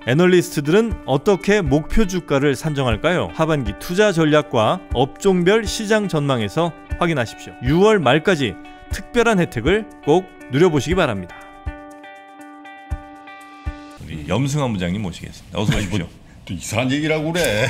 애널리스트들은 어떻게 목표 주가를 산정할까요? 하반기 투자 전략과 업종별 시장 전망에서 확인하십시오. 6월 말까지 특별한 혜택을 꼭 누려보시기 바랍니다. 우리 염승환 부장님 모시겠습니다. 어서 오십시오. 또 이상한 얘기라고 그래.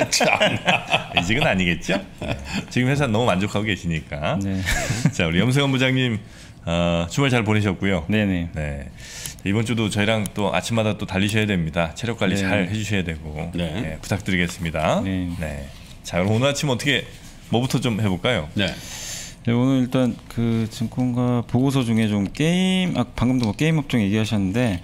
이직은 아니겠죠? 지금 회사 너무 만족하고 계시니까. 네. 자, 우리 염승환 부장님 주말 잘 보내셨고요. 네네. 네. 이번 주도 저희랑 또 아침마다 또 달리셔야 됩니다. 체력 관리 잘 해주셔야 되고 네, 부탁드리겠습니다. 네. 네. 자, 그럼 오늘 아침 어떻게 뭐부터 좀 해볼까요? 네. 네, 오늘 일단 그 증권가 보고서 중에 좀 게임, 방금도 뭐 게임 업종 얘기하셨는데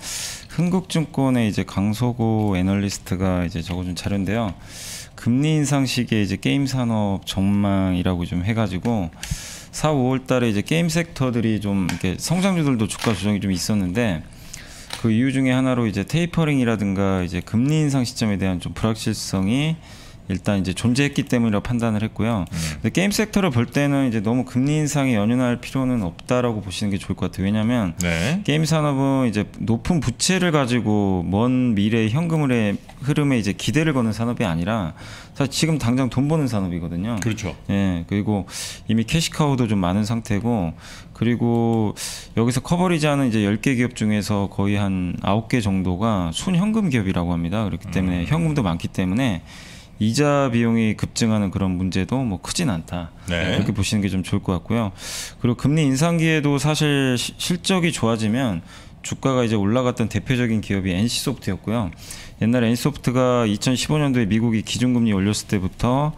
흥국증권의 이제 강서구 애널리스트가 이제 적어준 자료인데요. 금리 인상 시기에 이제 게임 산업 전망이라고 좀 해가지고 4, 5월달에 이제 게임 섹터들이 좀 이렇게 성장주들도 주가 조정이 좀 있었는데 그 이유 중에 하나로 이제 테이퍼링이라든가 이제 금리 인상 시점에 대한 좀 불확실성이 일단 이제 존재했기 때문이라고 판단을 했고요. 근데 게임 섹터를 볼 때는 이제 너무 금리 인상에 연연할 필요는 없다라고 보시는 게 좋을 것 같아요. 왜냐하면 게임 산업은 이제 높은 부채를 가지고 먼 미래의 현금의 흐름에 이제 기대를 거는 산업이 아니라 사실 지금 당장 돈 버는 산업이거든요. 그렇죠. 예, 그리고 이미 캐시카우도 좀 많은 상태고, 그리고 여기서 커버리지하는 이제 10개 기업 중에서 거의 한 9개 정도가 순현금 기업이라고 합니다. 그렇기 때문에 현금도 많기 때문에 이자 비용이 급증하는 그런 문제도 뭐 크진 않다. 네. 그렇게 보시는 게 좀 좋을 것 같고요. 그리고 금리 인상기에도 사실 실적이 좋아지면 주가가 이제 올라갔던 대표적인 기업이 NC소프트였고요. 옛날에 NC소프트가 2015년도에 미국이 기준금리 올렸을 때부터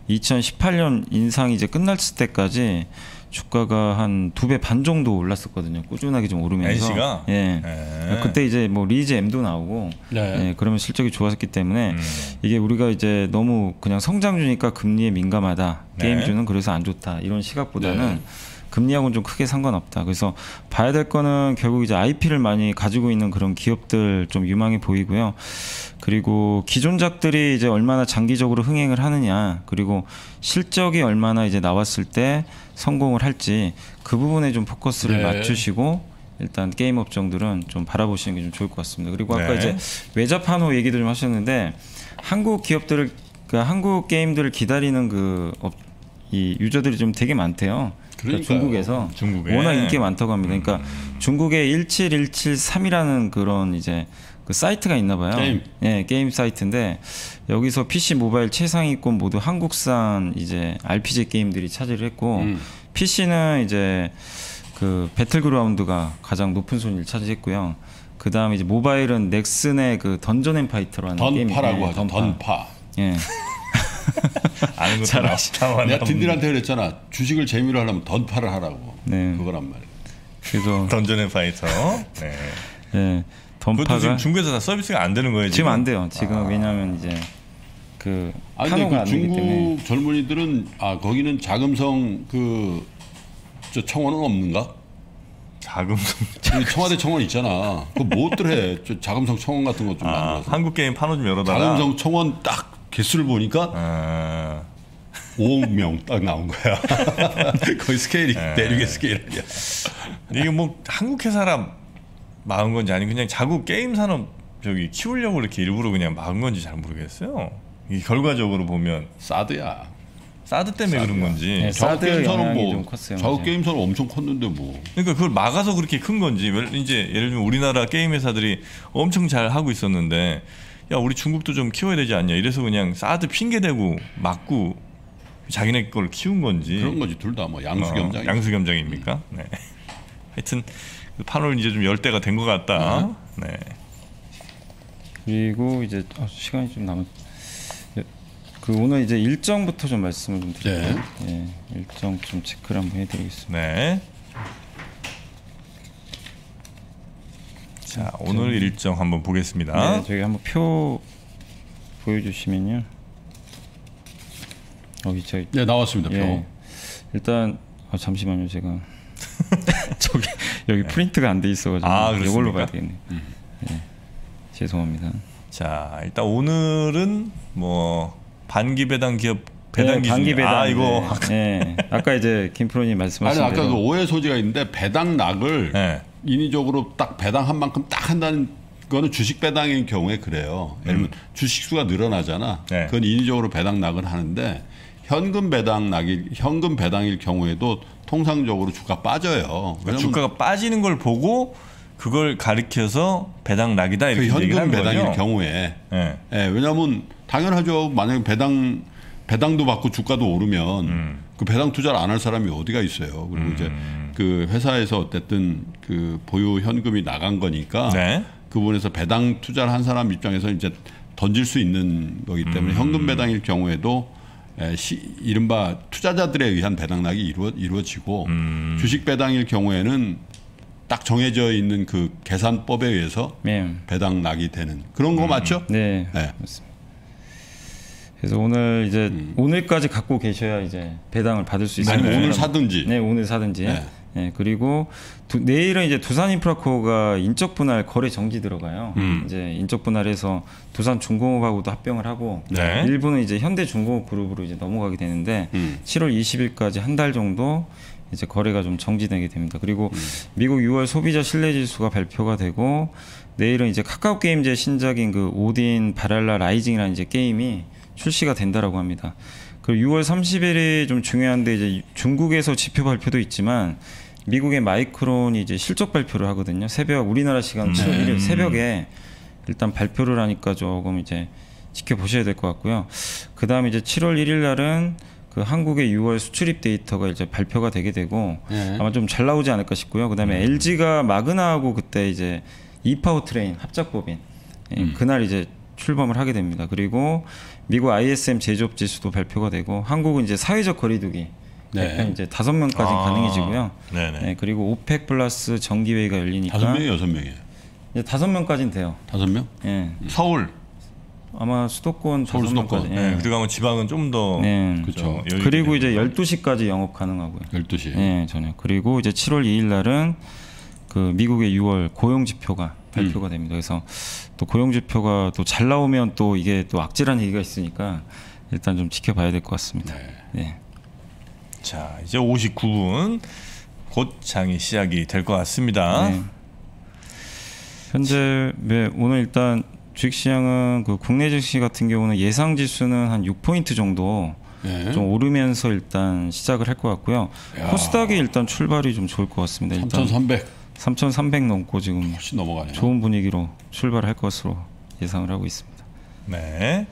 2018년 인상이 이제 끝났을 때까지 주가가 한 2배 반 정도 올랐었거든요. 꾸준하게 좀 오르면서. NC가? 예. 네. 그때 이제 뭐 리즈 M도 나오고, 예, 그러면 실적이 좋았기 때문에 이게 우리가 이제 너무 그냥 성장주니까 금리에 민감하다. 게임주는 그래서 안 좋다. 이런 시각보다는 금리하고는 좀 크게 상관없다. 그래서 봐야 될 거는 결국 이제 IP를 많이 가지고 있는 그런 기업들 좀 유망해 보이고요. 그리고 기존작들이 이제 얼마나 장기적으로 흥행을 하느냐, 그리고 실적이 얼마나 이제 나왔을 때 성공을 할지 그 부분에 좀 포커스를 맞추시고 일단 게임 업종들은 좀 바라보시는 게 좀 좋을 것 같습니다. 그리고 아까 이제 외자 판호 얘기도 좀 하셨는데 한국 기업들을, 그러니까 한국 게임들을 기다리는 이 유저들이 좀 되게 많대요. 그러니까 중국에서 워낙 인기 많다고 합니다. 그러니까 중국에 17173이라는 그런 이제 그 사이트가 있나 봐요. 게임 사이트인데 여기서 PC 모바일 최상위권 모두 한국산 이제 RPG 게임들이 차지를 했고 PC는 이제 그 배틀그라운드가 가장 높은 순위를 차지했고요. 그 다음에 이제 모바일은 넥슨의 그 던전 앤 파이터라는 게임이 던파라고 하죠. 던파. 예. 아는 것도 아쉽다. 내가 딘딘한테 그랬잖아. 주식을 재미로 하려면 던파를 하라고. 그거란 말이야. 그래서 던전 앤 파이터. 네. 네. 던파가 지금 중국에서 다 서비스가 안 되는 거예요. 지금 안 돼요. 지금 왜냐하면 이제 그 판호가 안 되기 때문에. 중국 젊은이들은 거기는 자금성 저 청원은 없는가? 자금성 청와대 청원 있잖아. 그거 뭐들 해? 저 자금성 청원 같은 거 좀 만들어서. 한국 게임 판호 좀 열어달라. 자금성 청원 딱 개수를 보니까 5억 명 딱 나온 거야. 거의 스케일이 대륙의 스케일 아니야. 이게 뭐 한국 회사라 막은 건지 아니면 그냥 자국 게임 산업 키우려고 이렇게 일부러 그냥 막은 건지 잘 모르겠어요. 이게 결과적으로 보면 사드야. 사드 때문에 그런 건지. 네, 자국 게임사는 좀 컸어요. 자국 게임사는 엄청 컸는데 뭐. 그러니까 그걸 막아서 그렇게 큰 건지. 이제 예를 들면 우리나라 게임 회사들이 엄청 잘 하고 있었는데 야 우리 중국도 좀 키워야 되지 않냐. 이래서 그냥 사드 핑계 대고 막고 자기네 걸 키운 건지. 그런 거지. 둘 다 뭐 양수겸장. 양수겸장입니까? 네. 하여튼 판을 이제 좀 열 때가 된 것 같다. 네. 그리고 이제 시간이 좀 남았. 그 오늘 이제 일정부터 좀 말씀을 좀 드릴게요. 네. 일정 좀 체크를 한번 해드리겠습니다. 네. 자, 오늘 일정 한번 보겠습니다. 네, 저기 한번 표 보여주시면요. 네, 나왔습니다. 표. 일단 잠시만요, 제가 저기 여기 프린트가 안 돼 있어가지고 이걸로 봐야 되겠네요. 네, 죄송합니다. 자, 일단 오늘은 뭐 반기 배당 기업 배당 기준. 반기 배당. 이거 네. 아까 이제 김프로님 말씀하신 아까 대로 그 오해 소지가 있는데 배당락을 인위적으로 딱 배당한 만큼 딱 한다는 그거는 주식 배당일 경우에 그래요. 예를 들면 주식 수가 늘어나잖아. 네. 그건 인위적으로 배당 낙을 하는데 현금 배당일 경우에도 통상적으로 주가 빠져요. 그러니까 주가가 빠지는 걸 보고 그걸 가리켜서 배당 낙이다 이렇게 그 얘기를 현금 하는 배당일 거죠? 경우에 네. 예, 왜냐하면 당연하죠. 만약에 배당도 받고 주가도 오르면 그 배당 투자를 안 할 사람이 어디가 있어요. 그리고 이제 그 회사에서 어쨌든 그 보유 현금이 나간 거니까 네. 그 부분에서 배당 투자를 한 사람 입장에서 이제 던질 수 있는 거기 때문에 현금 배당일 경우에도 이른바 투자자들에 의한 배당락이 이루어지고 주식 배당일 경우에는 딱 정해져 있는 그 계산법에 의해서 네. 배당락이 되는 그런 거 맞죠? 네. 네. 맞습니다. 그래서 오늘 이제 오늘까지 갖고 계셔야 이제 배당을 받을 수 있습니다. 아니면 오늘 사든지. 네, 오늘 사든지. 네. 네, 그리고 내일은 이제 두산인프라코가 인적 분할 거래 정지 들어가요. 이제 인적 분할해서 두산중공업하고도 합병을 하고 네. 일부는 이제 현대중공업 그룹으로 이제 넘어가게 되는데 7월 20일까지 한 달 정도 이제 거래가 좀 정지되게 됩니다. 그리고 미국 6월 소비자 신뢰 지수가 발표가 되고 내일은 이제 카카오 게임즈의 신작인 그 오딘 바랄라 라이징이라는 이제 게임이 출시가 된다라고 합니다. 그리고 6월 30일이 좀 중요한데 이제 중국에서 지표 발표도 있지만 미국의 마이크론이 이제 실적 발표를 하거든요. 새벽 우리나라 시간 7월 1일 새벽에 일단 발표를 하니까 조금 이제 지켜보셔야 될 것 같고요. 그 다음에 이제 7월 1일 날은 그 한국의 6월 수출입 데이터가 이제 발표가 되게 되고 아마 좀 잘 나오지 않을까 싶고요. 그 다음에 LG가 마그나하고 그때 이제 이파워트레인 합작법인 그날 이제 출범을 하게 됩니다. 그리고 미국 ISM 제조업 지수도 발표가 되고 한국은 이제 사회적 거리두기 네. 이제 5명까지 가능해지고요. 네네. 네, 그리고 오펙 플러스 정기회의가 열리니까 5명이에요, 6명이에요? 이제 5명까지는 돼요. 5명? 예. 서울. 아마 수도권 서울 5명까지. 수도권. 네. 그리고 지방은 좀 더. 네. 그렇죠. 그리고 이제 12시까지 영업 가능하고요. 12시. 네, 저녁. 그리고 이제 7월 2일 날은 그 미국의 6월 고용 지표가 발표가 됩니다. 그래서 또 고용 지표가 또 잘 나오면 또 이게 또 악재라는 얘기가 있으니까 일단 좀 지켜봐야 될 것 같습니다. 네. 자, 이제 59분 곧 장이 시작이 될 것 같습니다. 네. 현재 오늘 일단 주식시장은 그 국내 주식 같은 경우는 예상 지수는 한 6포인트 정도 네. 좀 오르면서 일단 시작을 할 것 같고요. 야. 코스닥이 일단 출발이 좀 좋을 것 같습니다. 일단 3,300 넘고 지금 훨씬 넘어가네요. 좋은 분위기로 출발할 것으로 예상을 하고 있습니다. 네.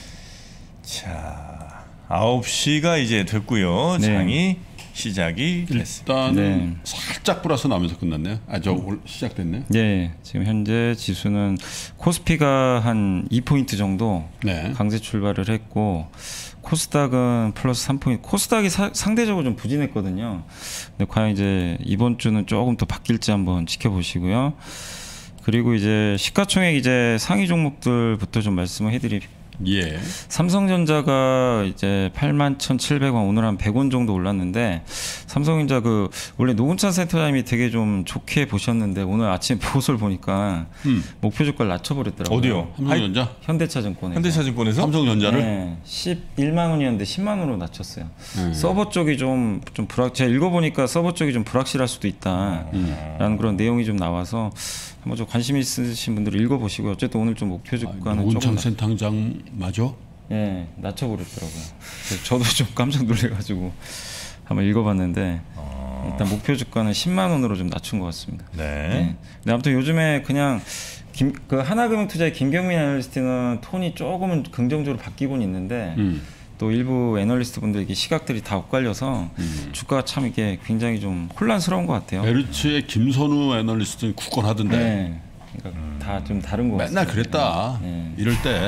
자, 9시가 이제 됐고요. 네. 장이 시작이 됐습니다. 일단 네. 살짝 플러스 나면서 끝났네요. 시작됐네. 네, 지금 현재 지수는 코스피가 한 2포인트 정도 네. 강세 출발을 했고 코스닥은 플러스 3포인트. 코스닥이 상대적으로 좀 부진했거든요. 근데 과연 이제 이번 주는 조금 더 바뀔지 한번 지켜보시고요. 그리고 이제 시가총액 이제 상위 종목들부터 좀 말씀을 해드릴게요. 예. 삼성전자가 이제 81,700원 오늘 한 100원 정도 올랐는데 삼성전자 그 원래 노근찬 센터장님이 되게 좀 좋게 보셨는데 오늘 아침 보고서를 보니까 목표 주가를 낮춰버렸더라고요. 어디요? 삼성전자? 현대차증권에서. 현대차증권에서? 삼성전자를? 네, 11만 원이었는데 10만 원으로 낮췄어요. 서버 쪽이 좀 제가 읽어보니까 서버 쪽이 좀 불확실할 수도 있다라는 그런 내용이 좀 나와서 한번 좀 관심 있으신 분들 읽어보시고요. 어쨌든 오늘 좀 목표 주가는 조금 온창 센터장 맞아? 예, 낮춰버렸더라고요. 그래서 저도 좀 깜짝 놀래가지고 한번 읽어봤는데 일단 목표 주가는 10만 원으로 좀 낮춘 것 같습니다. 네. 네. 근데 아무튼 요즘에 그냥 그 하나금융투자의 김경민 애널리스트는 톤이 조금은 긍정적으로 바뀌고는 있는데 또 일부 애널리스트 분들에게 시각들이 다 엇갈려서 주가가 참 이게 굉장히 좀 혼란스러운 것 같아요. 메르츠의 김선우 애널리스트는 굳건하던데. 네. 그러니까 다 좀 다른 것 같습니다. 맨날 그랬다. 네. 이럴 때.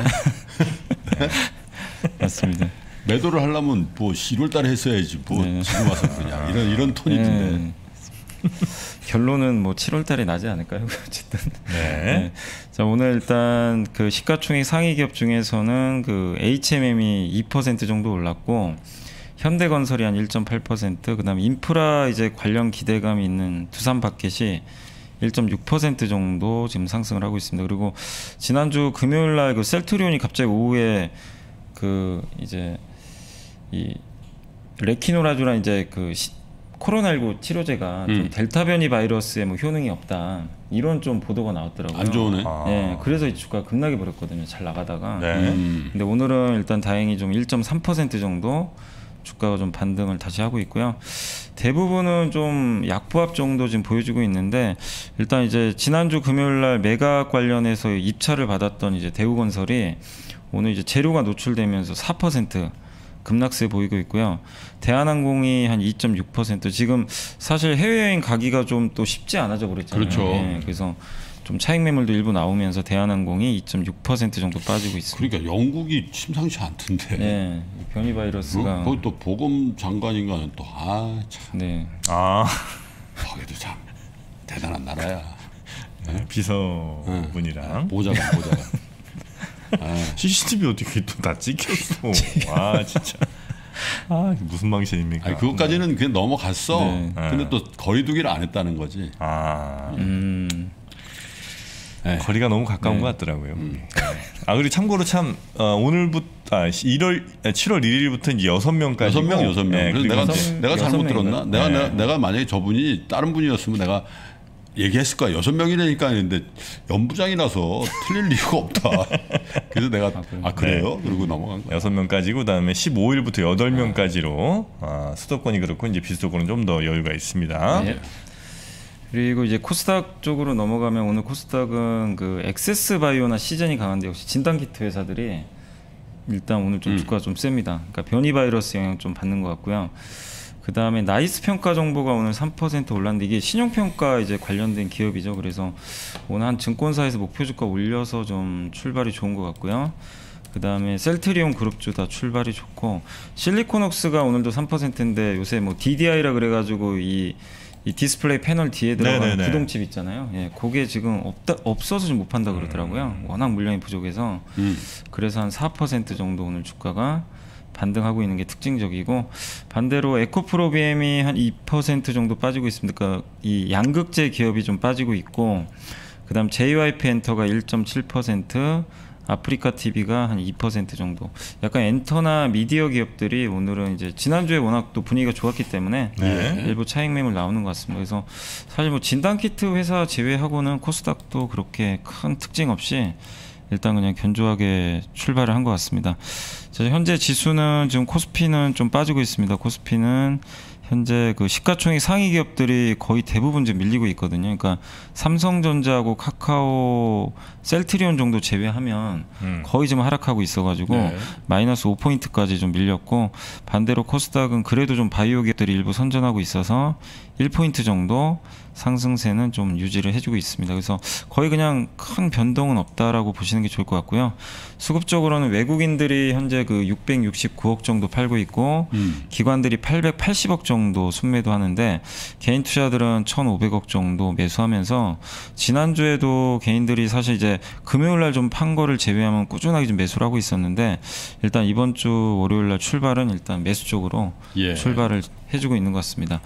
맞습니다. 매도를 하려면 뭐 1월 달에 했어야지. 뭐 네. 지금 와서 그냥 이런 톤이던데. 네. 결론은 뭐 7월 달에 나지 않을까요? 어쨌든. 네. 네. 자, 오늘 일단 그 시가총액 상위 기업 중에서는 그 HMM이 2% 정도 올랐고 현대건설이 한 1.8%, 그다음에 인프라 이제 관련 기대감이 있는 두산바켓이 1.6% 정도 지금 상승을 하고 있습니다. 그리고 지난주 금요일 날 그 셀트리온이 갑자기 오후에 그 이제 이 레키노라주란 이제 그 코로나19 치료제가 좀 델타 변이 바이러스에 뭐 효능이 없다 이런 좀 보도가 나왔더라고요. 안 좋으네. 네, 그래서 이 주가 급락해 버렸거든요. 잘 나가다가. 네. 근데 오늘은 일단 다행히 좀 1.3% 정도 주가가 좀 반등을 다시 하고 있고요. 대부분은 좀 약보합 정도 지금 보여주고 있는데 일단 이제 지난주 금요일 날 매각 관련해서 입찰을 받았던 이제 대우건설이 오늘 이제 재료가 노출되면서 4% 급락세 보이고 있고요. 대한항공이 한 2.6%. 지금 사실 해외여행 가기가 좀 또 쉽지 않아져 버렸잖아요. 그렇죠. 네, 그래서 좀 차익 매물도 일부 나오면서 대한항공이 2.6% 정도 빠지고 있습니다. 그러니까 영국이 심상치 않던데. 네, 변이 바이러스가. 거기 또 보건 장관인가는 또 참. 네. 거기도 참 대단한 나라야. 비서분이랑 보좌관. CCTV 어떻게 또 다 찍혔어? 와 진짜. 무슨 망신입니까? 아니, 그것까지는 그냥 넘어갔어. 네. 근데 또 거리두기를 안 했다는 거지. 네. 거리가 너무 가까운 것 같더라고요. 그리고 참고로 참 오늘부터 7월 1일부터 이제 6명까지 6명. 네, 그래서 내가 잘못 6명인가요? 들었나? 내가 만약에 저분이 다른 분이었으면 내가 얘기했을 거야. 6명이라니까 했는데 연부장이라서 틀릴 이유가 없다. 그래서 내가 그래요? 그러고 넘어간 거야. 6명까지고 그다음에 15일부터 8명까지로 수도권이 그렇고 이제 비수도권은 좀 더 여유가 있습니다. 네. 그리고 이제 코스닥 쪽으로 넘어가면 오늘 코스닥은 그 엑세스 바이오나 시전이 강한데 역시 진단키트 회사들이 일단 오늘 좀 주가가 좀 셉니다. 그러니까 변이 바이러스 영향 좀 받는 것 같고요. 그 다음에 나이스 평가 정보가 오늘 3% 올랐는데 이게 신용평가 이제 관련된 기업이죠. 그래서 오늘 한 증권사에서 목표 주가 올려서 좀 출발이 좋은 것 같고요. 그 다음에 셀트리온 그룹주 다 출발이 좋고 실리콘웍스가 오늘도 3%인데 요새 뭐 DDI라 그래가지고 이 디스플레이 패널 뒤에 들어가는 구동칩 있잖아요. 예, 그게 지금 없어서 좀 못 판다 그러더라고요. 워낙 물량이 부족해서 그래서 한 4% 정도 오늘 주가가 반등하고 있는 게 특징적이고 반대로 에코프로비엠이 한 2% 정도 빠지고 있습니다. 그러니까 이 양극재 기업이 좀 빠지고 있고 그다음 JYP 엔터가 1.7%, 아프리카 TV가 한 2% 정도. 약간 엔터나 미디어 기업들이 오늘은 이제 지난주에 워낙 또 분위기가 좋았기 때문에 일부 차익 매물 나오는 것 같습니다. 그래서 사실 뭐 진단키트 회사 제외하고는 코스닥도 그렇게 큰 특징 없이 일단 그냥 견조하게 출발을 한 것 같습니다. 자, 현재 지수는 지금 코스피는 좀 빠지고 있습니다. 코스피는 현재 그 시가총액 상위 기업들이 거의 대부분 지금 밀리고 있거든요. 그러니까 삼성전자하고 카카오, 셀트리온 정도 제외하면 거의 지금 하락하고 있어가지고 마이너스 5포인트까지 좀 밀렸고 반대로 코스닥은 그래도 좀 바이오 기업들이 일부 선전하고 있어서 1포인트 정도 상승세는 좀 유지를 해주고 있습니다. 그래서 거의 그냥 큰 변동은 없다라고 보시는 게 좋을 것 같고요. 수급적으로는 외국인들이 현재 그 669억 정도 팔고 있고 기관들이 880억 정도 순매도 하는데 개인 투자들은 1,500억 정도 매수하면서 지난주에도 개인들이 사실 이제 금요일 날 좀 판 거를 제외하면 꾸준하게 좀 매수를 하고 있었는데 일단 이번 주 월요일 날 출발은 일단 매수 쪽으로 출발을 해주고 있는 것 같습니다.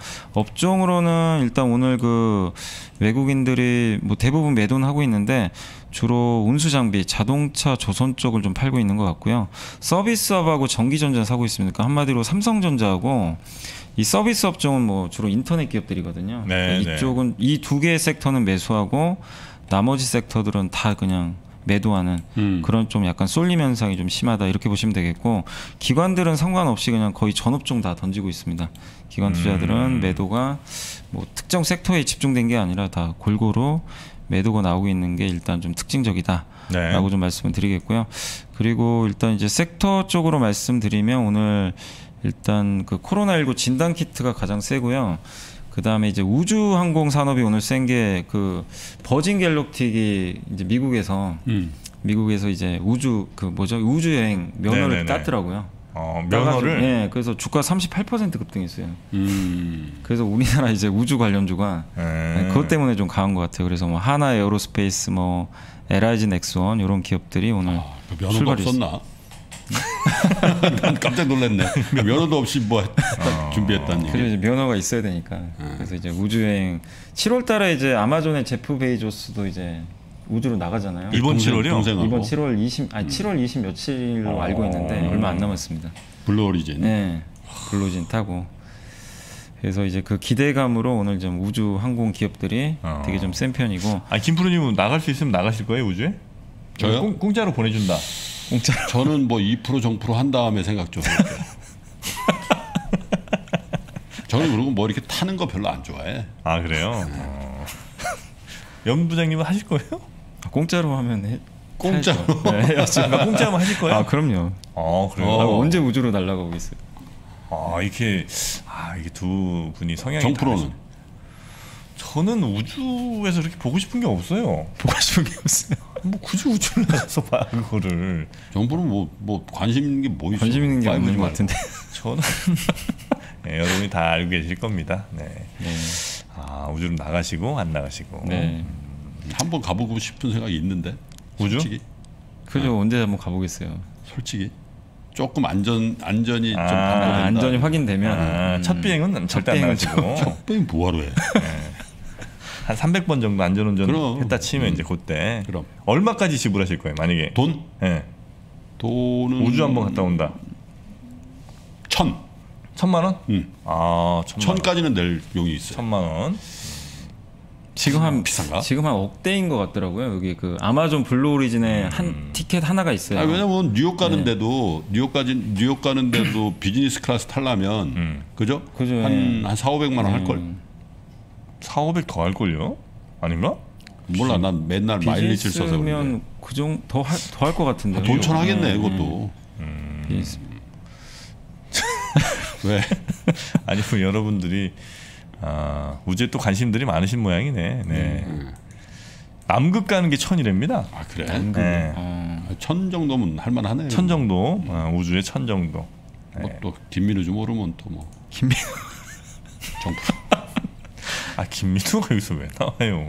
업종으로는 일단 오늘 그 외국인들이 뭐 대부분 매도는 하고 있는데 주로 운수 장비, 자동차, 조선 쪽을 좀 팔고 있는 것 같고요. 서비스업하고 전기전자 사고 있습니다. 그러니까 한마디로 삼성전자하고 이 서비스 업종은 뭐 주로 인터넷 기업들이거든요. 그러니까 이쪽은 이 두 개의 섹터는 매수하고 나머지 섹터들은 다 그냥 매도하는 그런 좀 약간 쏠림 현상이 좀 심하다 이렇게 보시면 되겠고 기관들은 상관없이 그냥 거의 전 업종 다 던지고 있습니다. 기관 투자들은 매도가 뭐 특정 섹터에 집중된 게 아니라 다 골고루 매도가 나오고 있는 게 일단 좀 특징적이다라고 좀 말씀을 드리겠고요. 그리고 일단 이제 섹터 쪽으로 말씀드리면 오늘 일단 그 코로나19 진단 키트가 가장 세고요. 그 다음에 이제 우주항공 산업이 오늘 센 게 그 버진 갤럭틱이 이제 미국에서 이제 우주 여행 면허를 땄더라고요. 면허를? 네, 그래서 주가 38% 급등했어요. 그래서 우리나라 이제 우주 관련주가 그것 때문에 좀 강한 것 같아요. 그래서 뭐 하나 에어로스페이스, 뭐 LIG 넥스원 이런 기업들이 오늘 면허가 없었나? 난 깜짝 놀랐네. 면허도 없이 뭐 준비했다니. 그래서 이제 면허가 있어야 되니까. 그래서 이제 우주여행 7월달에 이제 아마존의 제프 베이조스도 이제 우주로 나가잖아요. 이번 7월이요? 이번 7월 20 며칠로 알고 있는데 얼마 안 남았습니다. 블루 오리진. 네, 블루 오리진 타고. 그래서 이제 그 기대감으로 오늘 좀 우주 항공 기업들이 되게 좀 센 편이고. 아 김프로님은 나갈 수 있으면 나가실 거예요 우주에? 저요? 공짜로 보내준다. 공짜로. 저는 뭐 2% 정프로 한 다음에 생각 좀 해볼게요. 저는 그리고 뭐 이렇게 타는 거 별로 안 좋아해. 아 그래요? 연 부장님은 하실 거예요? 공짜로 하면 공짜로? 네, 아, 공짜로 하실 거예요? 아 그럼요. 그래요? 아, 언제 우주로 날아가고 있어요? 이게 두 분이 성향이 정프로는? 다르시- 저는 우주에서 이렇게 보고 싶은 게 없어요. 보고 싶은 게 없어요. 뭐 굳이 우주를 나가서 봐 그거를. 정부는 뭐 관심 있는 게 뭐 있어? 관심 있는 게 없는 5G 것 말고. 같은데. 저는 네, 여러분이 다 알고 계실 겁니다. 네. 네. 우주로 나가시고 안 나가시고. 네. 한번 가보고 싶은 생각이 있는데. 우주? 솔직히. 그죠. 언제 한번 가보겠어요. 솔직히 조금 안전이 좀 아, 담보된다. 안전이 확인되면 첫 비행은 절대 안 비행은 나가시고 적당히 뭐하러 해? 한 300번 정도 안전운전 그럼. 했다 치면 이제 그때 그럼. 얼마까지 지불하실 거예요 만약에 돈? 네. 돈은 우주 한번 갔다 온다 1,000만 원? 응. 1,000만 1000까지는 낼 용이 있어. 1,000만 원. 지금 한 비싼가? 지금 한 억대인 것 같더라고요. 여기 그 아마존 블루 오리진에 한 티켓 하나가 있어요. 왜냐면 뉴욕 가는데도 뉴욕 가는데도 비즈니스 클래스 타려면 그죠? 그죠, 한 4,500만 원 할 걸. 4,500 더 할 걸요? 아닌가? 몰라, 난 맨날 마일리지를 써서 그런데. 비즈니스면 그정 더할 것 같은데. 돈천 하겠네, 그것도. 비즈니스. 왜? 아니 뭐 여러분들이 우주에 또 관심들이 많으신 모양이네. 네. 남극 가는 게 1,000이랍니다. 아 그래? 네. 1,000 정도면 할만하네. 1,000 정도. 우주에 1,000 정도. 또 김민우 좀 모르면 또 뭐. 김민우. 정프. 김민우가 여기서 왜 나와요?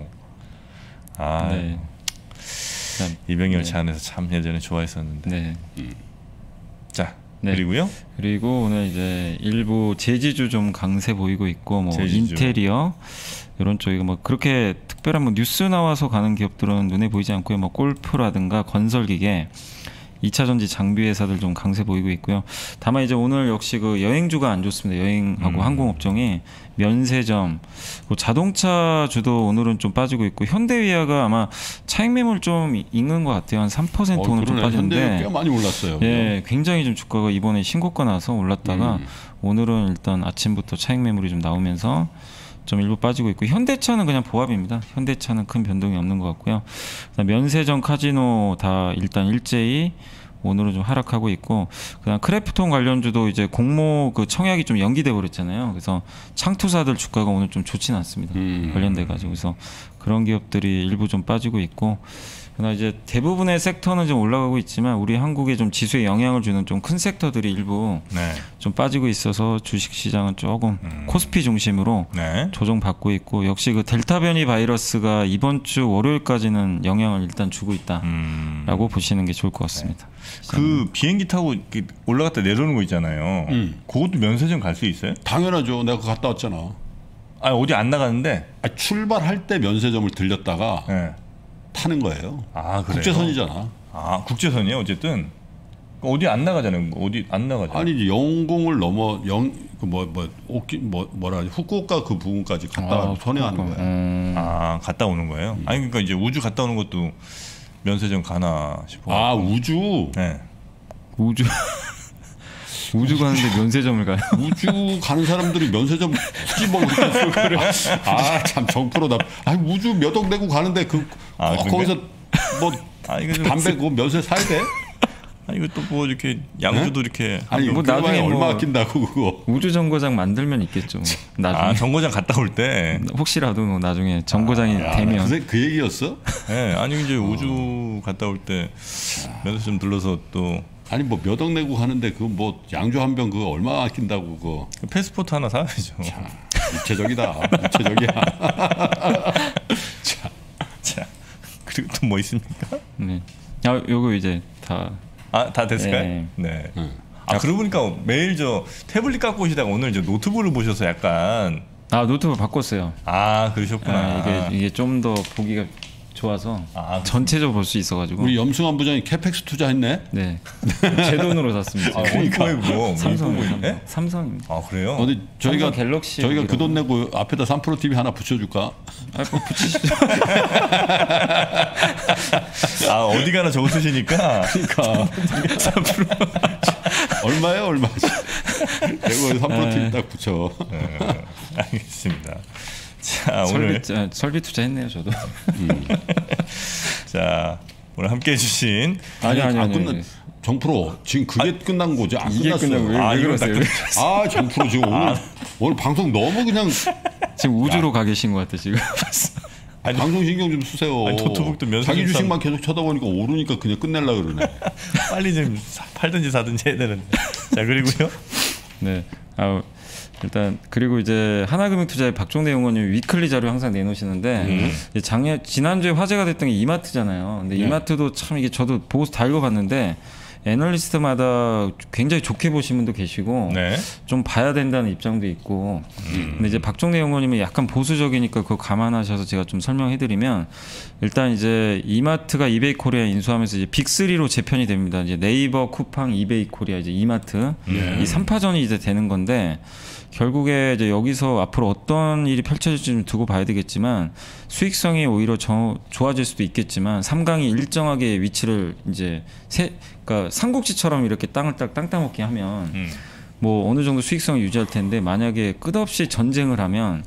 네. 이병열차 안에서 참 예전에 좋아했었는데. 네. 자 네. 그리고요. 그리고 오늘 이제 일부 제지주 좀 강세 보이고 있고 뭐 제지주. 인테리어 이런 쪽이 뭐 그렇게 특별한 뭐 뉴스 나와서 가는 기업들은 눈에 보이지 않고요. 뭐 골프라든가 건설기계 2차 전지 장비 회사들 좀 강세 보이고 있고요. 다만 이제 오늘 역시 그 여행주가 안 좋습니다. 여행하고 항공업종이 면세점, 뭐 자동차주도 오늘은 좀 빠지고 있고 현대위아가 아마 차익 매물 좀 있는 것 같아요. 한 3% 오늘 좀 그러네. 빠졌는데. 현대 꽤 많이 올랐어요. 예, 굉장히 좀 주가가 이번에 신고가 나서 올랐다가 오늘은 일단 아침부터 차익 매물이 좀 나오면서 좀 일부 빠지고 있고 현대차는 그냥 보합입니다. 현대차는 큰 변동이 없는 것 같고요. 그다음 면세점, 카지노 다 일단 일제히 오늘은 좀 하락하고 있고 그다음 크래프톤 관련주도 이제 공모 그 청약이 좀 연기돼 버렸잖아요. 그래서 창투사들 주가가 오늘 좀 좋지는 않습니다. 관련돼 가지고 그래서 그런 기업들이 일부 좀 빠지고 있고 그러나 이제 대부분의 섹터는 좀 올라가고 있지만 우리 한국에 좀 지수에 영향을 주는 좀 큰 섹터들이 일부 네. 좀 빠지고 있어서 주식 시장은 조금 코스피 중심으로 네. 조정받고 있고 역시 그 델타 변이 바이러스가 이번 주 월요일까지는 영향을 일단 주고 있다라고 보시는 게 좋을 것 같습니다. 그 비행기 타고 이렇게 올라갔다 내려오는 거 있잖아요. 그것도 면세점 갈 수 있어요? 당연하죠. 내가 그거 갔다 왔잖아. 어디 안 나가는데. 출발할 때 면세점을 들렸다가 네. 타는 거예요. 그래요? 국제선이잖아. 국제선이에요 어쨌든. 어디 안 나가잖아요. 어디 안 나가잖아요. 아니지 영공을 넘어 뭐라 후쿠오카 그 부분까지 갔다 선행하는 거야. 갔다 오는 거예요? 아니 그러니까 이제 우주 갔다 오는 것도 면세점 가나 싶어. 우주. 네. 우주 가는데 면세점을 가요? 우주 가는 사람들이 면세점 굳이 뭐 그래. 참 정프로다. 우주 몇 억 내고 가는데 거기서 뭐 이거 좀 담배 그 면세 사야 돼? 이것도 뭐 이렇게 양주도 이렇게 뭐 나중에 얼마 아낀다고 그거. 우주 정거장 만들면 있겠죠. 뭐. 나중에 정거장 갔다 올 때. 혹시라도 뭐 나중에 정거장이 되면. 그 얘기였어? 네, 아니 이제 우주 갔다 올 때 면세점 들러서 또. 아니 뭐 몇 억 내고 가는데 그 뭐 양주 한 병 그거 얼마 아낀다고 그거. 패스포트 하나 사야죠. 입체적이다. 입체적이야. 자, 그리고 또 뭐 있습니까? 네. 요거 이제 다. 다 됐을까요? 네. 그러고 보니까 매일 저 태블릿 갖고 오시다가 오늘 이제 노트북을 보셔서 약간. 노트북 바꿨어요. 그러셨구나. 이게 좀 더 보기가 좋아서 아, 전체적으로 볼 수 있어가지고. 우리 염승환 부장이 캐펙스 투자했네. 네, 제 돈으로 샀습니다. 아, 제가. 어디 그거 삼성입니다. 삼성입니다. 아 그래요? 어디 저희가 삼성 갤럭시 저희가 그 돈 내고 앞에다 3프로 TV 하나 붙여줄까? 뭐 붙이시죠. 아 어디 가나 저거 쓰시니까 그러니까 얼마예요, 얼마? 내고 3프로 TV 딱 붙여. 알겠습니다. 자 오늘 설비 투자했네요, 저도. 자 오늘 함께해 주신 아니 끝난 정프로 지금 그게 끝난 거죠? 안 이게 끝났어요. 끝나고 왜 이건 다 그러세요? 아 정프로 지금 오늘 방송 너무 그냥 지금 우주로 가 계신 것 같아 지금. 아니, 방송 신경 좀 쓰세요. 아니, 노트북도 면세점 자기 주식만 계속 쳐다보니까 오르니까 그냥 끝내려 그러네. 빨리 좀 팔든지 사든지 해야 되는데. 자 그리고요. 네. 일단 그리고 이제 하나금융투자의 박종대 연구원님 위클리 자료 항상 내놓으시는데 이제 지난주에 화제가 됐던 게 이마트잖아요. 근데 네. 이마트도 참 이게 저도 보고서 다 읽어봤는데 애널리스트마다 굉장히 좋게 보신 분도 계시고 네. 좀 봐야 된다는 입장도 있고 근데 이제 박종대 연구원님은 약간 보수적이니까 그거 감안하셔서 제가 좀 설명해드리면 일단 이제 이마트가 이베이 코리아 인수하면서 이제 빅3로 재편이 됩니다. 이제 네이버, 쿠팡, 이베이 코리아, 이제 이마트 이 3파전이 이제 되는 건데 결국에 이제 여기서 앞으로 어떤 일이 펼쳐질지 좀 두고 봐야 되겠지만 수익성이 오히려 좋아질 수도 있겠지만 3강이 일정하게 위치를 이제 그러니까 삼국지처럼 이렇게 땅을 딱 땅 따먹기 하면 뭐 어느 정도 수익성을 유지할 텐데 만약에 끝없이 전쟁을 하면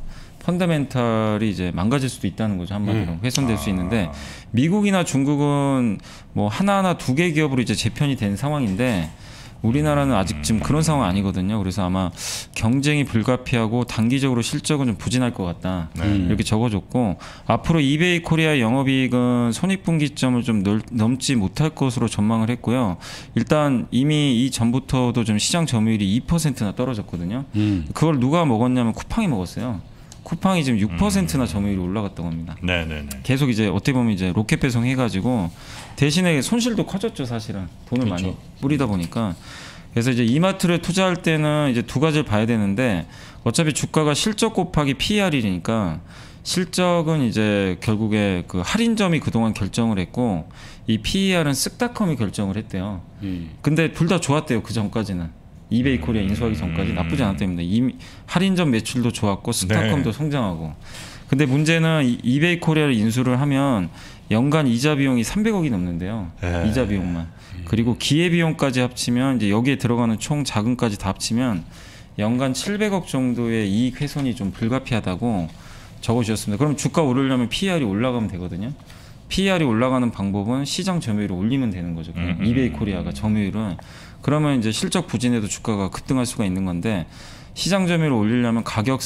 펀더멘탈이 이제 망가질 수도 있다는 거죠. 한마디로 훼손될 수 있는데 미국이나 중국은 뭐 하나하나 2개 기업으로 이제 재편이 된 상황인데 우리나라는 아직 지금 그런 상황 아니거든요. 그래서 아마 경쟁이 불가피하고 단기적으로 실적은 좀 부진할 것 같다. 이렇게 적어줬고 앞으로 이베이 코리아 영업이익은 손익분기점을 좀 넘지 못할 것으로 전망을 했고요. 일단 이미 이 전부터도 좀 시장 점유율이 2%나 떨어졌거든요. 그걸 누가 먹었냐면 쿠팡이 먹었어요. 쿠팡이 지금 6%나 점유율이 올라갔다고 합니다. 네네네. 계속 이제 어떻게 보면 이제 로켓 배송해가지고 대신에 손실도 커졌죠, 사실은. 돈을 그렇죠. 많이 뿌리다 보니까. 그래서 이제 이마트를 투자할 때는 이제 두 가지를 봐야 되는데 어차피 주가가 실적 곱하기 PER이니까 실적은 이제 결국에 그 할인점이 그동안 결정을 했고 이 PER은 쓱닷컴이 결정을 했대요. 근데 둘 다 좋았대요, 그 전까지는. 이베이 코리아 인수하기 전까지 나쁘지 않았답니다. 이미 할인점 매출도 좋았고 스타컴도 성장하고. 근데 문제는 이베이 코리아를 인수를 하면 연간 이자 비용이 300억이 넘는데요. 이자 비용만. 그리고 기회 비용까지 합치면 이제 여기에 들어가는 총 자금까지 다 합치면 연간 700억 정도의 이익 훼손이 좀 불가피하다고 적어주셨습니다. 그럼 주가 오르려면 PER이 올라가면 되거든요. PER이 올라가는 방법은 시장 점유율을 올리면 되는 거죠. 그냥 이베이 코리아가 점유율은. 그러면 이제 실적 부진에도 주가가 급등할 수가 있는 건데 시장 점유율을 올리려면 가격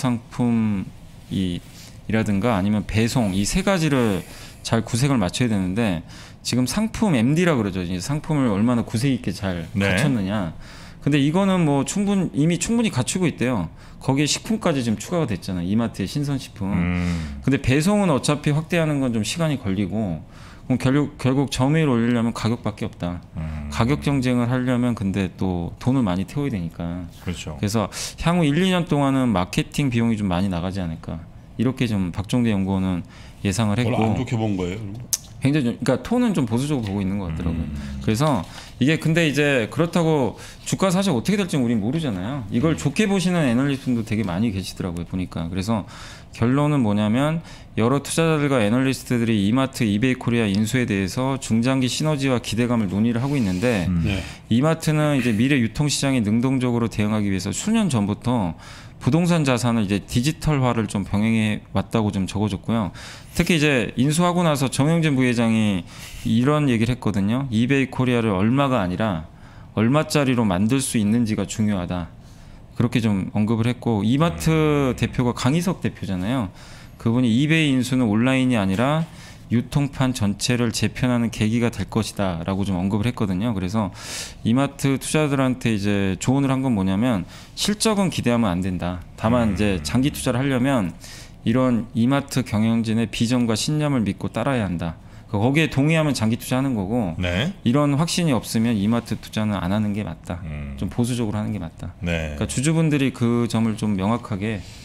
상품이라든가 아니면 배송 이 세 가지를 잘 구색을 맞춰야 되는데 지금 상품 MD라 그러죠. 이제 상품을 얼마나 구색 있게 잘 갖췄느냐. 근데 이거는 뭐 이미 충분히 갖추고 있대요. 거기에 식품까지 지금 추가가 됐잖아요. 이마트의 신선식품. 근데 배송은 어차피 확대하는 건 좀 시간이 걸리고 그럼 결국 점유율을 올리려면 가격밖에 없다. 가격 경쟁을 하려면 근데 또 돈을 많이 태워야 되니까. 그렇죠. 그래서 향후 1, 2년 동안은 마케팅 비용이 좀 많이 나가지 않을까. 이렇게 좀 박종대 연구원은 예상을 했고. 안 좋게 본 거예요. 굉장히 그러니까 톤은 좀 보수적으로 보고 있는 것 같더라고요. 그래서 이게 근데 이제 그렇다고 주가 사실 어떻게 될지는 우린 모르잖아요. 이걸 좋게 보시는 애널리스트도 되게 많이 계시더라고요, 보니까. 그래서 결론은 뭐냐면 여러 투자자들과 애널리스트들이 이마트, 이베이 코리아 인수에 대해서 중장기 시너지와 기대감을 논의를 하고 있는데 이마트는 이제 미래 유통시장에 능동적으로 대응하기 위해서 수년 전부터 부동산 자산을 이제 디지털화를 좀 병행해 왔다고 좀 적어줬고요. 특히 이제 인수하고 나서 정영진 부회장이 이런 얘기를 했거든요. 이베이 코리아를 얼마가 아니라 얼마짜리로 만들 수 있는지가 중요하다. 그렇게 좀 언급을 했고 이마트 대표가 강희석 대표잖아요. 그분이 이베이 인수는 온라인이 아니라 유통판 전체를 재편하는 계기가 될 것이다 라고 좀 언급을 했거든요. 그래서 이마트 투자자들한테 이제 조언을 한 건 뭐냐면 실적은 기대하면 안 된다. 다만 이제 장기 투자를 하려면 이런 이마트 경영진의 비전과 신념을 믿고 따라야 한다. 거기에 동의하면 장기 투자하는 거고 이런 확신이 없으면 이마트 투자는 안 하는 게 맞다. 좀 보수적으로 하는 게 맞다. 그러니까 주주분들이 그 점을 좀 명확하게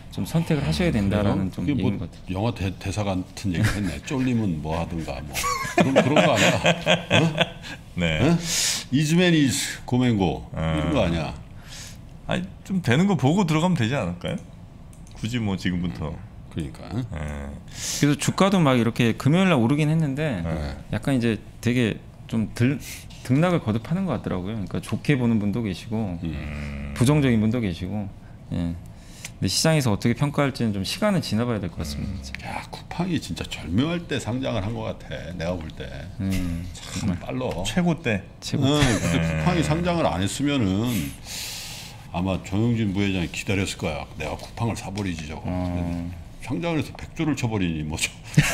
좀 선택을 하셔야 된다라는 좀 그게 뭐 얘기인 것 같아요. 영화 대사 같은 얘기 했네. 쫄리면 뭐 하든가 뭐 그런 거 아니야? 어? 네. 이즈맨 이즈 고맨고 이런 거 아니야? 아니 좀 되는 거 보고 들어가면 되지 않을까요? 굳이 뭐 지금부터. 그러니까. 그래서 주가도 막 이렇게 금요일 날 오르긴 했는데 약간 이제 되게 좀 등락을 거듭하는 것 같더라고요. 그러니까 좋게 보는 분도 계시고 부정적인 분도 계시고. 예. 근데 시장에서 어떻게 평가할지는 좀 시간은 지나봐야 될 것 같습니다. 야 쿠팡이 진짜 절묘할 때 상장을 한 것 같아. 내가 볼 때. 참 빨라. 최고 때. 그때 쿠팡이 상장을 안 했으면은 아마 정영진 부회장이 기다렸을 거야. 내가 쿠팡을 사버리지 저거. 상장을 해서 100조를 쳐버리니 뭐죠?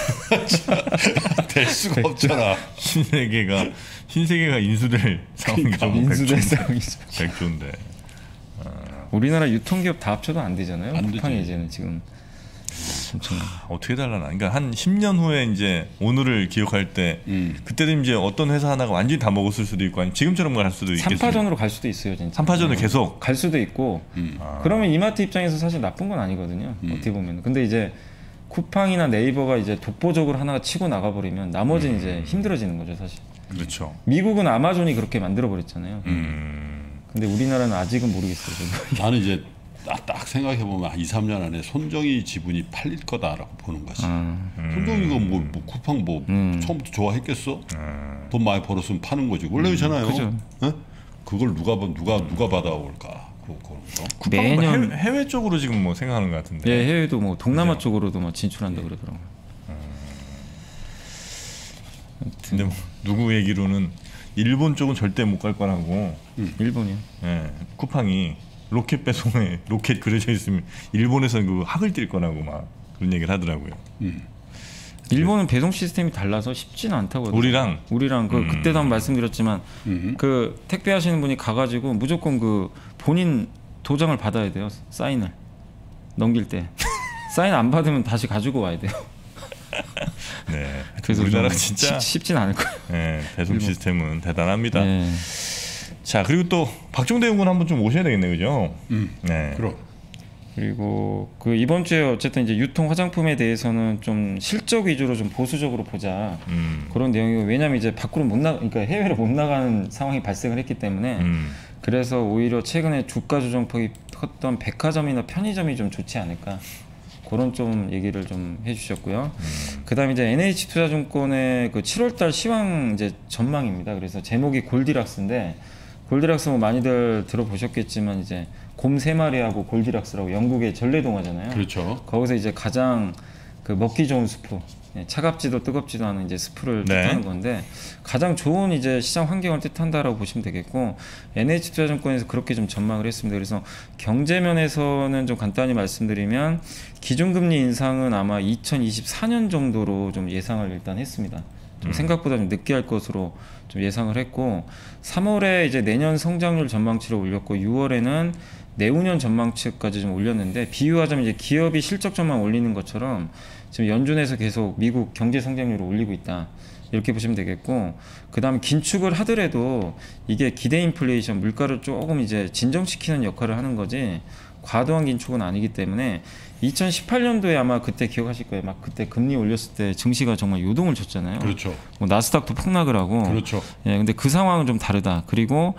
될 수가 없잖아. 신세계가 인수될 상황이죠. 인수될 상황이죠. 100조인데. 우리나라 유통기업 다 합쳐도 안 되잖아요. 안 쿠팡이 되지. 이제는 지금 엄청. 어떻게 달라나? 그러니까 한 10년 후에 이제 오늘을 기억할 때 그때도 이제 어떤 회사 하나가 완전히 다 먹었을 수도 있고 아니면 지금처럼 갈 수도 있겠습니다. 3파전으로 갈 수도 있어요, 진짜. 3파전을 계속 갈 수도 있고. 그러면 이마트 입장에서 사실 나쁜 건 아니거든요. 어떻게 보면. 근데 이제 쿠팡이나 네이버가 이제 독보적으로 하나가 치고 나가버리면 나머지는 이제 힘들어지는 거죠, 사실. 그렇죠. 미국은 아마존이 그렇게 만들어 버렸잖아요. 근데 우리나라는 아직은 모르겠어요. 저도. 나는 이제 딱 생각해 보면 2, 3년 안에 손정희 지분이 팔릴 거다라고 보는 거지. 손정희가 뭐 쿠팡 뭐 처음부터 좋아했겠어? 돈 많이 벌었으면 파는 거지. 원래 그렇잖아요. 그죠. 어? 그걸 누가 받아올까? 그런 거. 쿠팡은 매년 해외 쪽으로 지금 뭐 생각하는 것 같은데. 예, 해외도 뭐 동남아 쪽으로도 뭐 진출한다 그러더라고요. 근데 뭐 누구 얘기로는 일본 쪽은 절대 못 갈 거라고. 일본이요. 예, 쿠팡이 로켓 배송에 로켓 그려져 있으면 일본에서는 그 학을 뛸 거라고 막 그런 얘기를 하더라고요. 일본은 배송 시스템이 달라서 쉽지는 않다고 하더라고요. 우리랑 그때도 한번 말씀드렸지만 그 택배 하시는 분이 가가지고 무조건 그 본인 도장을 받아야 돼요. 사인을 넘길 때 사인 안 받으면 다시 가지고 와야 돼요. 네. 그래서 우리나라가 진짜 쉽진 않을 거예요. 네, 배송 시스템은 대단합니다. 네. 자 그리고 또 박종대 연구원 한번 좀 오셔야 되겠네요, 그죠? 네. 그럼. 그리고 그 이번 주에 어쨌든 이제 유통 화장품에 대해서는 좀 실적 위주로 좀 보수적으로 보자 그런 내용이고 왜냐하면 이제 밖으로 그러니까 해외로 못 나가는 상황이 발생을 했기 때문에 그래서 오히려 최근에 주가 조정폭이 컸던 백화점이나 편의점이 좀 좋지 않을까 그런 좀 얘기를 좀 해주셨고요. 그다음에 이제 NH투자증권의 그 7월달 시황 이제 전망입니다. 그래서 제목이 골디락스인데 골디락스 뭐 많이들 들어보셨겠지만 이제 곰 3마리하고 골디락스라고 영국의 전래동화잖아요. 그렇죠. 거기서 이제 가장 그 먹기 좋은 스프, 차갑지도 뜨겁지도 않은 이제 스프를 네. 뜻하는 건데 가장 좋은 이제 시장 환경을 뜻한다라고 보시면 되겠고 NH투자증권에서 그렇게 좀 전망을 했습니다. 그래서 경제면에서는 좀 간단히 말씀드리면 기준금리 인상은 아마 2024년 정도로 좀 예상을 일단 했습니다. 좀 생각보다 좀 늦게 할 것으로 좀 예상을 했고 3월에 이제 내년 성장률 전망치를 올렸고 6월에는 내후년 전망치까지 좀 올렸는데 비유하자면 이제 기업이 실적 전망 올리는 것처럼 지금 연준에서 계속 미국 경제 성장률을 올리고 있다 이렇게 보시면 되겠고 그다음 긴축을 하더라도 이게 기대 인플레이션 물가를 조금 이제 진정시키는 역할을 하는 거지 과도한 긴축은 아니기 때문에 2018년도에 아마 그때 기억하실 거예요. 막 그때 금리 올렸을 때 증시가 정말 요동을 쳤잖아요. 그렇죠. 뭐 나스닥도 폭락을 하고. 그렇죠. 예, 근데 그 상황은 좀 다르다. 그리고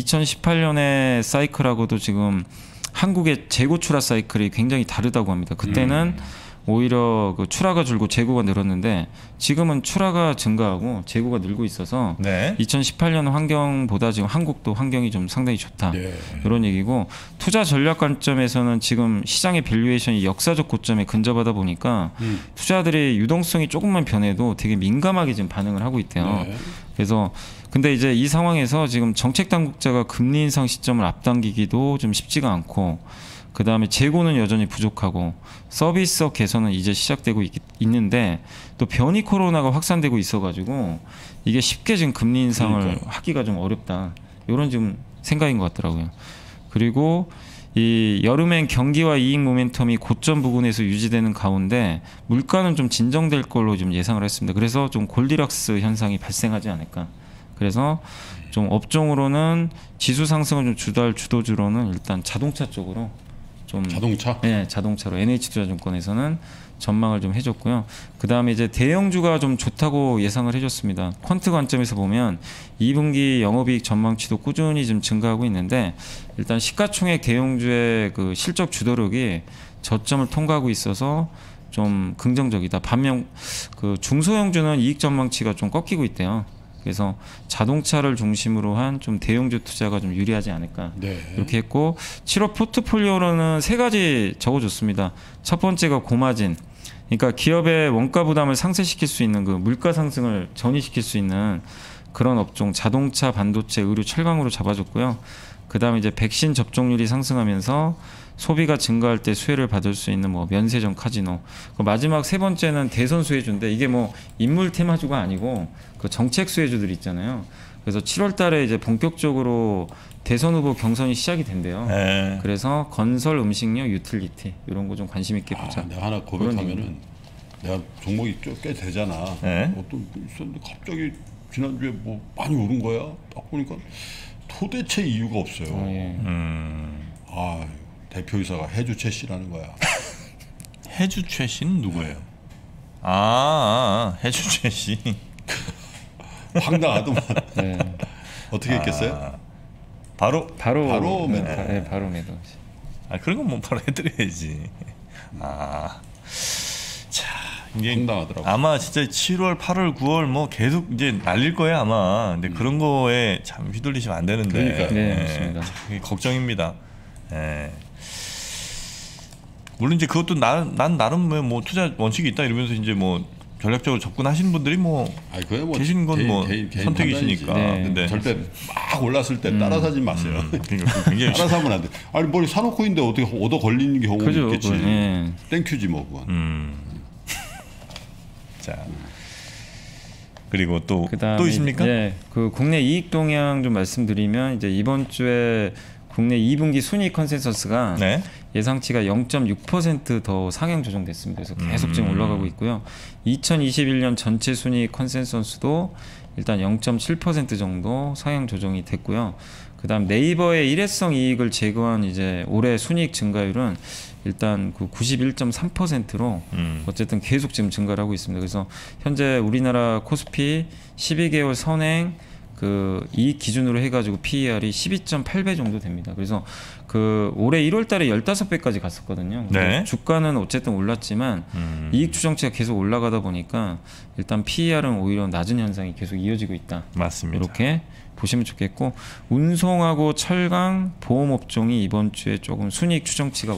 2018년의 사이클하고도 지금 한국의 재고 출하 사이클이 굉장히 다르다고 합니다. 그때는 오히려 그 출하가 줄고 재고가 늘었는데 지금은 출하가 증가하고 재고가 늘고 있어서 네. 2018년 환경보다 지금 한국도 환경이 좀 상당히 좋다. 네. 이런 얘기고 투자 전략 관점에서는 지금 시장의 밸류에이션이 역사적 고점에 근접하다 보니까 투자들의 유동성이 조금만 변해도 되게 민감하게 지금 반응을 하고 있대요. 네. 그래서 근데 이제 이 상황에서 지금 정책 당국자가 금리 인상 시점을 앞당기기도 좀 쉽지가 않고 그 다음에 재고는 여전히 부족하고 서비스업 개선은 이제 시작되고 있는데 또 변이 코로나가 확산되고 있어가지고 이게 쉽게 지금 금리 인상을 하기가 좀 어렵다. 이런 지금 생각인 것 같더라고요. 그리고 이 여름엔 경기와 이익 모멘텀이 고점 부근에서 유지되는 가운데 물가는 좀 진정될 걸로 좀 예상을 했습니다. 그래서 좀 골디락스 현상이 발생하지 않을까. 그래서 좀 업종으로는 지수 상승을 좀 주도할 주도주로는 일단 자동차 쪽으로 좀 자동차? 네, 자동차로 NH투자증권에서는 전망을 좀 해줬고요. 그 다음에 이제 대형주가 좀 좋다고 예상을 해줬습니다. 퀀트 관점에서 보면 2분기 영업이익 전망치도 꾸준히 좀 증가하고 있는데 일단 시가총액 대형주의 그 실적 주도력이 저점을 통과하고 있어서 좀 긍정적이다. 반면 그 중소형주는 이익 전망치가 좀 꺾이고 있대요. 그래서 자동차를 중심으로 한 좀 대형주 투자가 좀 유리하지 않을까 네. 이렇게 했고 7월 포트폴리오로는 3가지 적어줬습니다. 첫 번째가 고마진, 그러니까 기업의 원가 부담을 상쇄시킬 수 있는 그 물가 상승을 전이시킬 수 있는 그런 업종, 자동차, 반도체, 의류, 철강으로 잡아줬고요. 그 다음에 이제 백신 접종률이 상승하면서 소비가 증가할 때 수혜를 받을 수 있는 뭐 면세점, 카지노. 그 마지막 세 번째는 대선 수혜주인데 이게 뭐 인물 테마주가 아니고 그 정책 수혜주들 있잖아요. 그래서 7월달에 이제 본격적으로 대선 후보 경선이 시작이 된대요. 네. 그래서 건설, 음식료, 유틸리티 이런 거 좀 관심 있게 보자. 내가 하나 고백하면은 내가 종목이 꽤 되잖아. 네. 어떤 있었는데 갑자기 지난주에 뭐 많이 오른 거야. 딱 보니까 도대체 이유가 없어요. 예. 아 대표이사가 해주채 씨라는 거야. 해주최 씨는 누구예요? 해주최 씨. 황당하더만. 네. 어떻게 했겠어요? 바로 바로 매도. 네, 바로 매도. 그런 건 뭐 바로 해드려야지. 자 이게 황당하더라고. 아마 진짜 7월, 8월, 9월 뭐 계속 이제 날릴 거예요 아마. 근데 그런 거에 참 휘둘리시면 안 되는데. 그러니까요. 네, 맞습니다. 참 그게 걱정입니다. 예. 물론 이제 그것도 난 나름 뭐 투자 원칙이 있다 이러면서 이제 뭐 전략적으로 접근하시는 분들이 뭐 그게 뭐 계신 건 뭐 개인 선택이시니까. 판단이지. 네. 근데 절대 막 올랐을 때 따라 사지 마세요. 그러니까 굉장히 따라 사면 안 돼. 아니 뭘 사놓고 있는데 어떻게 얻어 걸리는 경우가 그죠, 있겠지. 그건, 예. 땡큐지 뭐 그건. 자 그리고 또 그다음에 있습니까? 예, 그 국내 이익 동향 좀 말씀드리면 이제 이번 주에 국내 2분기 순이익 컨센서스가 네. 예상치가 0.6% 상향 조정됐습니다. 그래서 계속 지금 올라가고 있고요. 2021년 전체 순이익 컨센서스도 일단 0.7% 정도 상향 조정이 됐고요. 그다음 네이버의 일회성 이익을 제거한 이제 올해 순이익 증가율은 일단 그 91.3%로 어쨌든 계속 지금 증가를 하고 있습니다. 그래서 현재 우리나라 코스피 12개월 선행 그 이익 기준으로 해가지고 PER이 12.8배 정도 됩니다. 그래서 그 올해 1월달에 15배까지 갔었거든요. 네. 주가는 어쨌든 올랐지만 이익 추정치가 계속 올라가다 보니까 일단 PER은 오히려 낮은 현상이 계속 이어지고 있다. 맞습니다. 이렇게 보시면 좋겠고 운송하고 철강, 보험 업종이 이번 주에 조금 순이익 추정치가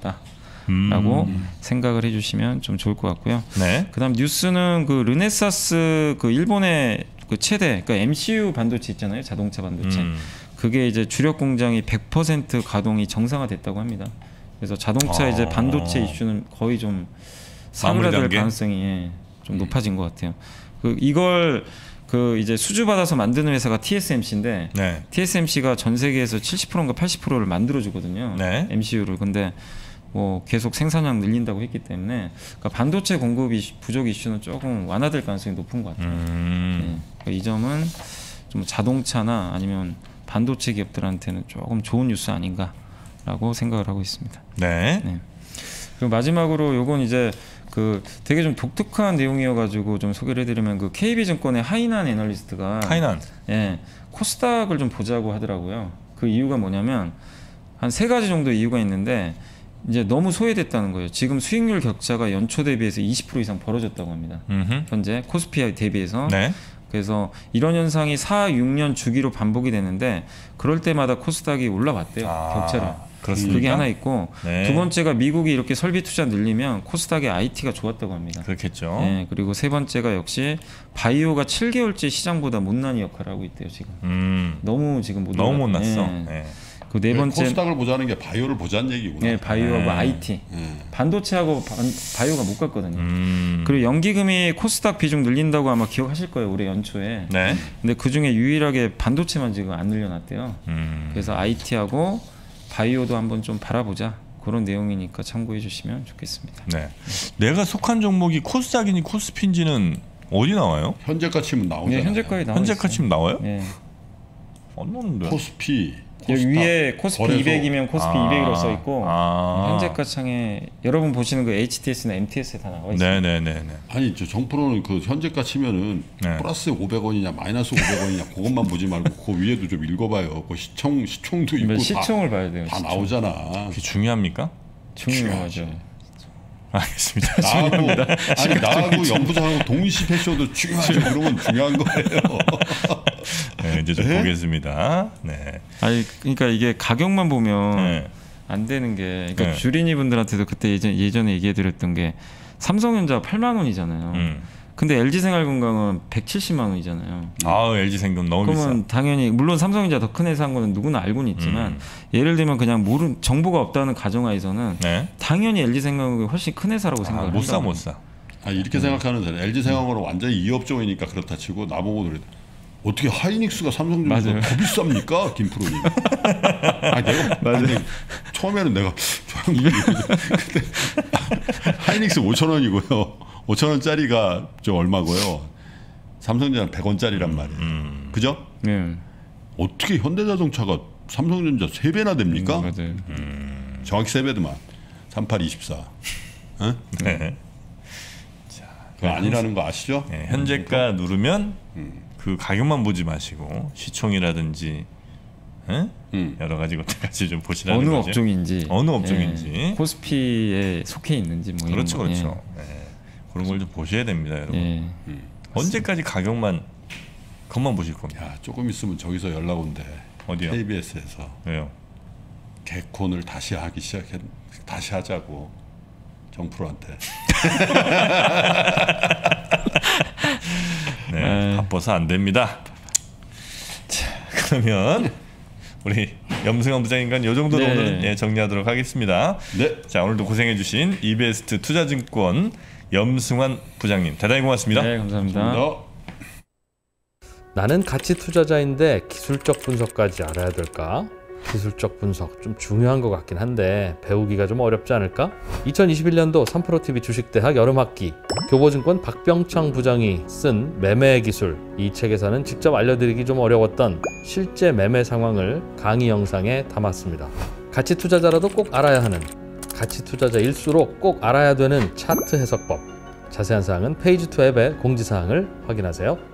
올라갔다라고 생각을 해주시면 좀 좋을 것 같고요. 네. 그다음 뉴스는 그 르네사스 그 일본의 그 최대 그러니까 MCU 반도체 있잖아요, 자동차 반도체. 그게 이제 주력 공장이 100% 가동이 정상화됐다고 합니다. 그래서 자동차 이제 반도체 이슈는 거의 좀 사그라들 가능성이 좀 높아진 것 같아요. 그 이걸 그 이제 수주 받아서 만드는 회사가 TSMC인데 네. TSMC가 전 세계에서 70%인가 80%를 만들어 주거든요. 네. MCU를. 근데 뭐 계속 생산량 늘린다고 했기 때문에 그러니까 반도체 공급 부족 이슈는 조금 완화될 가능성이 높은 것 같아요. 네. 그러니까 이 점은 좀 자동차나 아니면 반도체 기업들한테는 조금 좋은 뉴스 아닌가라고 생각을 하고 있습니다. 네. 네. 그리고 마지막으로 요건 이제 그 되게 좀 독특한 내용이어가지고 좀 소개를 해드리면 그 KB증권의 하이난 애널리스트가 예, 코스닥을 좀 보자고 하더라고요. 그 이유가 뭐냐면 한 3가지 정도 이유가 있는데 이제 너무 소외됐다는 거예요. 지금 수익률 격차가 연초 대비해서 20% 이상 벌어졌다고 합니다. 현재 코스피 대비해서. 네. 그래서 이런 현상이 4, 6년 주기로 반복이 되는데 그럴 때마다 코스닥이 올라왔대요. 격차를. 그렇습니까? 그게 하나 있고 네. 두 번째가 미국이 이렇게 설비 투자 늘리면 코스닥의 IT가 좋았다고 합니다. 그렇겠죠. 네, 그리고 세 번째가 역시 바이오가 7개월째 시장보다 못난이 역할을 하고 있대요. 지금 너무 지금 너무 못났어. 네. 네. 그 네 번째 코스닥을 보자는 게 바이오를 보자는 얘기구나. 네, 바이오하고 IT. 반도체하고 바이오가 못 갔거든요. 그리고 연기금이 코스닥 비중 늘린다고 아마 기억하실 거예요. 올해 연초에. 네. 근데 그중에 유일하게 반도체만 지금 안 늘려놨대요. 그래서 IT하고 바이오도 한번 좀 바라보자. 그런 내용이니까 참고해 주시면 좋겠습니다. 네. 내가 속한 종목이 코스닥이니 코스피인지는 어디 나와요? 현재가 치면 나오잖아요. 네, 현재까지 나와 현재가 있어요. 치면 나와요? 네. 안 나오는데. 코스피, 여기 위에 코스피 거래소. 200이면 코스피 200으로 써 있고 아. 현재가 창에 여러분 보시는 그 HTS나 MTS에 다 나와 있어요. 네네네네. 아니 저 정프로는 그 현재가 치면은 네. 플러스 500원이냐 마이너스 500원이냐 그것만 보지 말고 그 위에도 좀 읽어봐요. 그 시총도 있고 시총을 봐야 돼요. 다 시총. 나오잖아. 그게 중요합니까? 중요하죠. 알겠습니다. 나하고 연구소하고 동시 패쇼도 중요하죠. 그러면 중요한 거예요. 네, 이제 좀 보겠습니다. 네. 아니 그러니까 이게 가격만 보면 네. 안 되는 게 그러니까 네. 주린이 분들한테도 그때 예전에 얘기해드렸던 게 삼성전자 8만 원이잖아요. 근데 LG생활건강은 170만 원이잖아요. 아, LG생금 너무 그러면 비싸. 당연히 물론 삼성전자 더 큰 회사 한 거는 누구나 알고는 있지만 예를 들면 그냥 정보가 없다는 가정하에서는 네. 당연히 LG생활건강이 훨씬 큰 회사라고 생각을 못 사 한다고. 못 사. 아, 이렇게 생각하는 사람 LG생활은 완전히 이업종이니까 그렇다 치고 나보고 그래. 어떻게 하이닉스가 삼성전자보다 더 비쌉니까? 김프로님. 아니 내가 아니, 처음에는 내가 근데 하이닉스 5,000원이고요. 5,000원짜리가 저 얼마고요? 삼성전자는 100원짜리란 말이에요. 그죠? 네. 어떻게 현대자동차가 삼성전자 3배나 됩니까? 맞아요. 정확히 3배더만. 38, 24. 응? 네. 그거 아니라는 거 아시죠? 네, 현재가 누르면 그 가격만 보지 마시고 시총이라든지 여러 가지 것들 같이 좀 보시라는 어느 거죠. 업종인지 어느 업종인지. 예. 코스피에 속해 있는지 뭐 그렇죠, 이런 거. 그렇죠. 네. 그런 걸 좀 보셔야 됩니다, 여러분. 예. 언제까지 가격만 그것만 보실 겁니다. 야, 조금 있으면 저기서 연락 온대. 어디요? KBS에서 왜요? 개콘을 다시 다시 하자고 정프로한테. 네, 바빠서 안 됩니다. 자, 그러면 우리 염승환 부장님과 이 정도로 네. 오늘 정리하도록 하겠습니다. 네. 자, 오늘도 고생해주신 이베스트 투자증권 염승환 부장님 대단히 고맙습니다. 네, 감사합니다. 나는 가치 투자자인데 기술적 분석까지 알아야 될까? 기술적 분석 좀 중요한 것 같긴 한데 배우기가 좀 어렵지 않을까? 2021년도 3프로TV 주식대학 여름학기 교보증권 박병창 부장이 쓴 매매 기술, 이 책에서는 직접 알려드리기 좀 어려웠던 실제 매매 상황을 강의 영상에 담았습니다. 가치 투자자라도 꼭 알아야 하는, 가치 투자자일수록 꼭 알아야 되는 차트 해석법, 자세한 사항은 페이지2 앱의 공지사항을 확인하세요.